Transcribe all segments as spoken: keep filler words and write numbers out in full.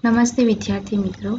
नमस्ते विद्यार्थी मित्रों।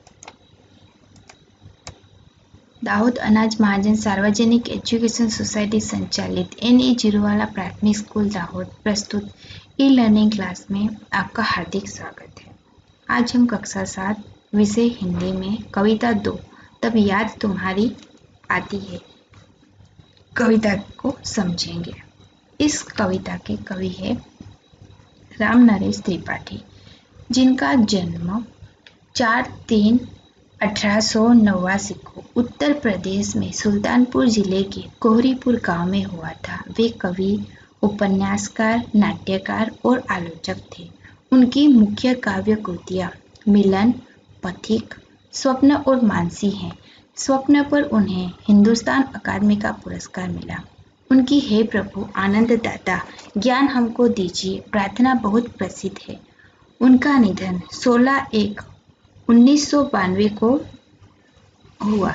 दाहोद अनाज महाजन सार्वजनिक एजुकेशन सोसाइटी संचालित एन ई जीरोवाला प्राथमिक स्कूल दाहोद प्रस्तुत ई लर्निंग क्लास में आपका हार्दिक स्वागत है। आज हम कक्षा सात विषय हिंदी में कविता दो तब याद तुम्हारी आती है कविता को समझेंगे। इस कविता के कवि है राम नरेश त्रिपाठी, जिनका जन्म चार तीन अठारह सौ नवासी को उत्तर प्रदेश में सुल्तानपुर जिले के कोहरीपुर गांव में हुआ था। वे कवि, उपन्यासकार, नाट्यकार और आलोचक थे। उनकी मुख्य काव्य कृतियाँ मिलन, पथिक, स्वप्न और मानसी हैं। स्वप्न पर उन्हें हिंदुस्तान अकादमी का पुरस्कार मिला। उनकी हे प्रभु आनंद दाता ज्ञान हमको दीजिए प्रार्थना बहुत प्रसिद्ध है। उनका निधन सोलह एक उन्नीस सौ बानवे को हुआ।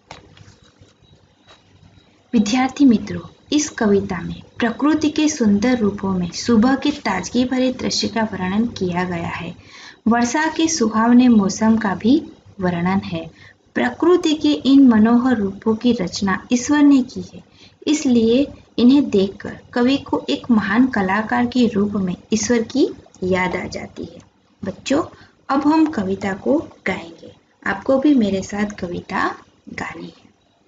विद्यार्थी मित्रों, इस कविता में प्रकृति के सुंदर रूपों में सुबह के ताजगी भरे दृश्य का वर्णन किया गया है। वर्षा के सुहावने मौसम का भी वर्णन है। प्रकृति के इन मनोहर रूपों की रचना ईश्वर ने की है, इसलिए इन्हें देखकर कवि को एक महान कलाकार के रूप में ईश्वर की याद आ जाती है। बच्चों, अब हम कविता को गाएंगे। आपको भी मेरे साथ कविता गानी है।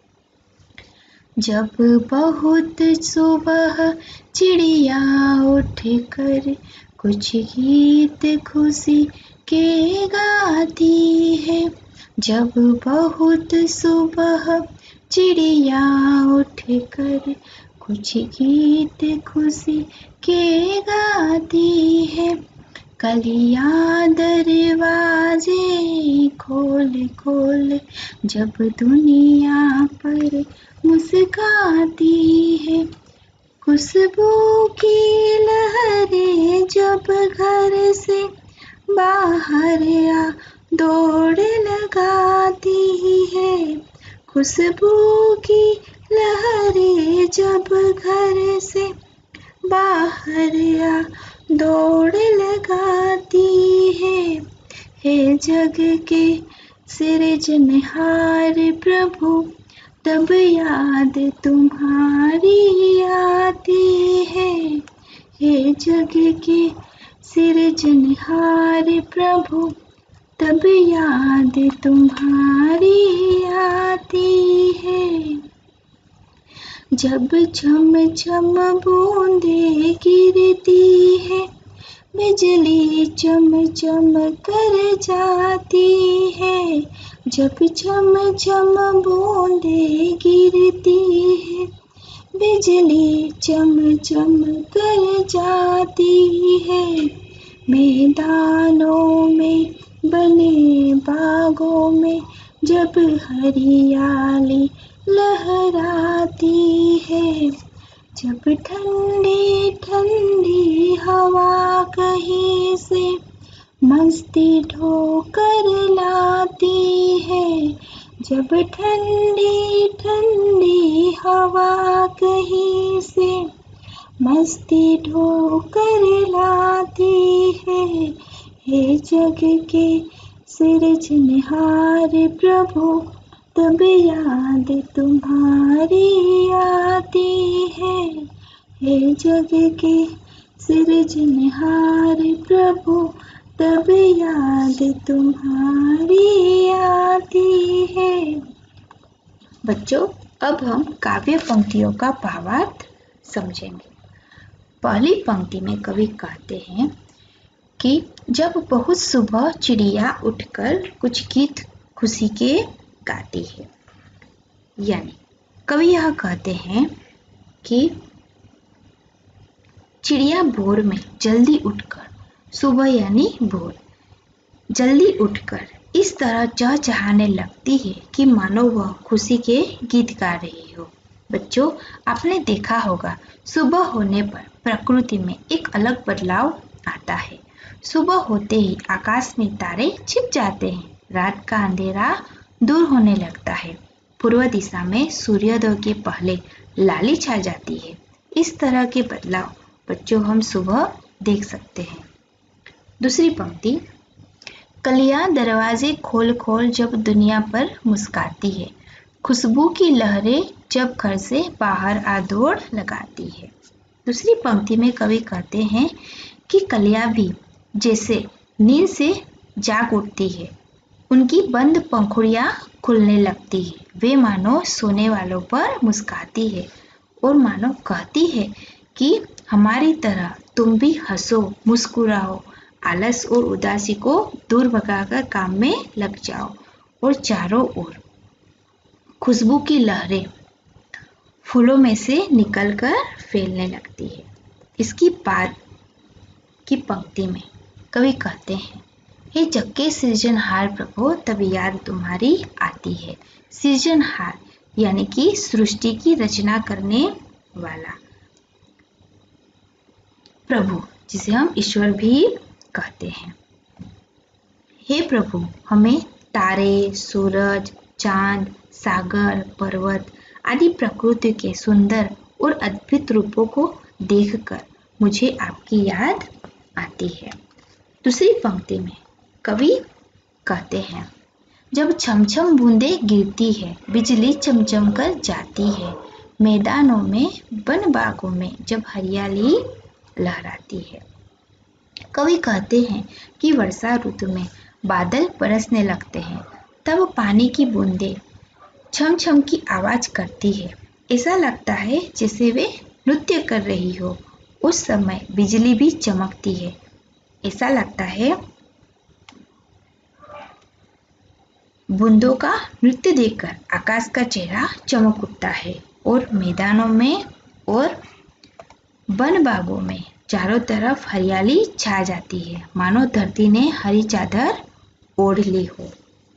जब बहुत सुबह चिड़िया उठ कर कुछ गीत खुशी के गाती है। जब बहुत सुबह चिड़िया उठ कर कुछ गीत खुशी के गाती है। कलियां दरवाजे खोल खोल जब दुनिया पर मुस्काती है। खुशबू की लहरें जब घर से बाहर आ दौड़ लगाती है। खुशबू की लहरें जब घर से बाहर आ दौड़ लगाती है। हे जग के सृजनहार प्रभु तब याद तुम्हारी आती है। हे जग के सृजनहार प्रभु तब याद तुम्हारी आती है। जब झम झम बूंदे गिरती है, बिजली चम चम कर जाती है। जब झम झम बूंदे गिरती है, बिजली चम चम कर जाती है। मैदानों में बने बागों में जब हरियाली लहराती है। जब ठंडी ठंडी हवा कहीं से मस्ती ढोकर लाती है। जब ठंडी ठंडी हवा कहीं से मस्ती ढोकर लाती है। हे जग के सृजनहार प्रभु तब याद तुम्हारी आती है। हे जग के सृजनहार प्रभु तब याद तुम्हारी आती है। बच्चों, अब हम काव्य पंक्तियों का भावार्थ समझेंगे। पहली पंक्ति में कवि कहते हैं कि जब बहुत सुबह चिड़िया उठकर कुछ गीत खुशी के गाती है, यानी कवि यह कहते हैं कि चिड़िया भोर में जल्दी उठकर, सुबह यानी भोर, जल्दी उठकर इस तरह चहचहाने लगती है कि मानो वह खुशी के गीत गा रही हो। बच्चों, आपने देखा होगा सुबह होने पर प्रकृति में एक अलग बदलाव आता है। सुबह होते ही आकाश में तारे छिप जाते हैं, रात का अंधेरा दूर होने लगता है, पूर्व दिशा में सूर्योदय के पहले लाली छा जाती है। इस तरह के बदलाव बच्चों हम सुबह देख सकते हैं। दूसरी पंक्ति, कलियां दरवाजे खोल खोल जब दुनिया पर मुस्काती है, खुशबू की लहरें जब घर से बाहर आ दौड़ लगाती है। दूसरी पंक्ति में कवि कहते हैं कि कलियां भी जैसे नींद से जाग उठती है, उनकी बंद पंखुड़ियां खुलने लगती है, वे मानो सोने वालों पर मुस्काती है और मानो कहती है कि हमारी तरह तुम भी हंसो, मुस्कुराओ, आलस और उदासी को दूर भगाकर काम में लग जाओ। और चारों ओर खुशबू की लहरें फूलों में से निकलकर फैलने लगती है। इसकी बाद की पंक्ति में कवि कहते हैं, हे जग के सृजनहार प्रभु तब याद तुम्हारी आती है। सृजनहार यानी कि सृष्टि की रचना करने वाला प्रभु, जिसे हम ईश्वर भी कहते हैं। हे प्रभु, हमें तारे, सूरज, चांद, सागर, पर्वत आदि प्रकृति के सुंदर और अद्भुत रूपों को देखकर मुझे आपकी याद आती है। दूसरी पंक्ति में कवि कहते हैं, जब छमछम बूंदें गिरती है, बिजली चमचम कर जाती है, मैदानों में, वन बागों में जब हरियाली लहराती है। कवि कहते हैं कि वर्षा ऋतु में बादल बरसने लगते हैं, तब पानी की बूंदें छम छम की आवाज करती है। ऐसा लगता है जैसे वे नृत्य कर रही हो। उस समय बिजली भी चमकती है। ऐसा लगता है बूंदों का नृत्य देखकर आकाश का चेहरा चमक उठता है और मैदानों में और वन बागों में चारों तरफ हरियाली छा जाती है, मानो धरती ने हरी चादर ओढ़ ली हो।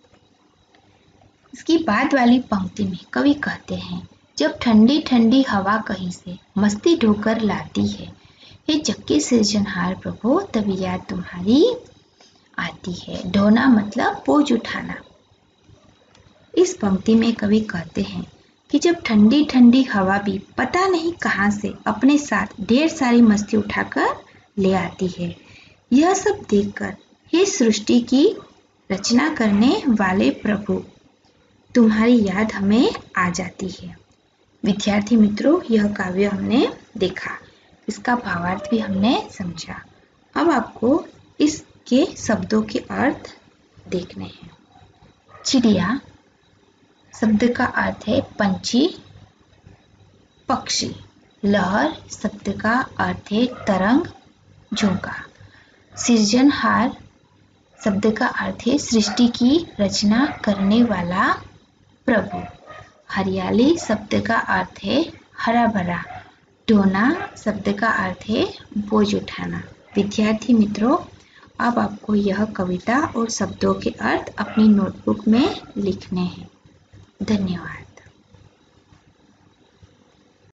इसकी बाद वाली पंक्ति में कवि कहते हैं, जब ठंडी ठंडी हवा कहीं से मस्ती ढोकर लाती है, हे जग के सृजनहार प्रभु तब याद तुम्हारी आती है। ढोना मतलब बोझ उठाना। इस पंक्ति में कवि कहते हैं कि जब ठंडी ठंडी हवा भी पता नहीं कहां से अपने साथ ढेर सारी मस्ती उठाकर ले आती है, यह सब देखकर हे सृष्टि की रचना करने वाले प्रभु, तुम्हारी याद हमें आ जाती है। विद्यार्थी मित्रों, यह काव्य हमने देखा, इसका भावार्थ भी हमने समझा। अब आपको इसके शब्दों के अर्थ देखने हैं। चिड़िया शब्द का अर्थ है पंछी, पक्षी। लहर शब्द का अर्थ है तरंग, झोंका। सृजनहार शब्द का अर्थ है सृष्टि की रचना करने वाला प्रभु। हरियाली शब्द का अर्थ है हरा भरा। ढोना शब्द का अर्थ है बोझ उठाना। विद्यार्थी मित्रों, अब आपको यह कविता और शब्दों के अर्थ अपनी नोटबुक में लिखने हैं। धन्यवाद।